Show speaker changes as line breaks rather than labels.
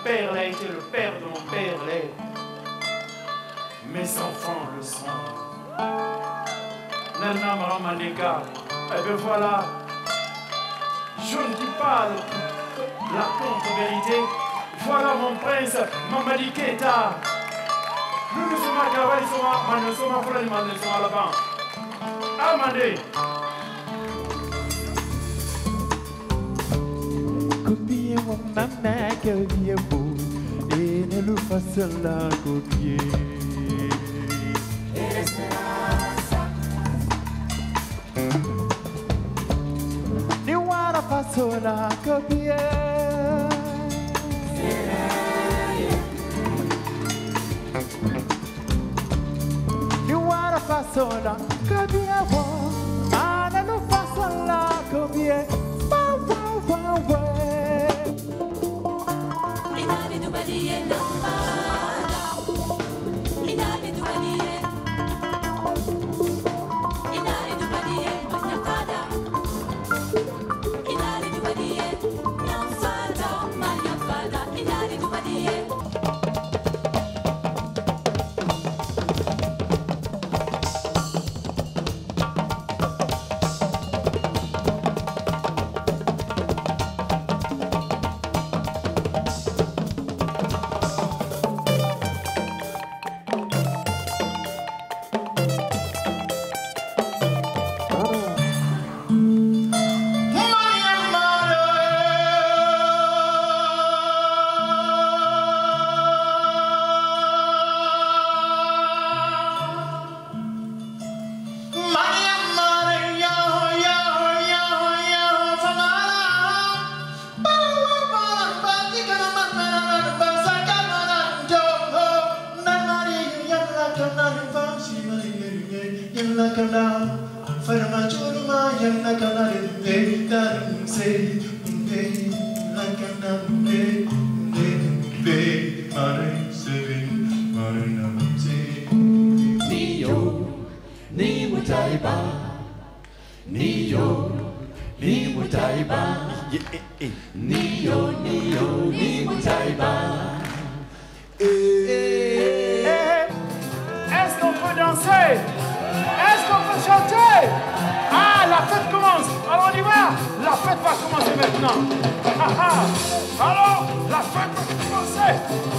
père l'a été, le père de mon père l'est. Mes enfants le sont. Nana Maramandeka. Eh bien voilà, je ne dis pas la contre-vérité. Voilà mon prince, Mamadi Keita. Nous ne sommes pas capables, nous sommes pas pour l'animal, nous sommes à l'avant. Amandé.
Copier mon maman que vient beau et ne le fasse la copier. Ni wara façon la copier. Ni wara façon la copier. Ana no façon la copier.
Est-ce qu'on peut danser? Est-ce qu'on peut chanter? Ah, la fête commence. Alors on y va. La fête va commencer maintenant. Alors, la fête va commencer.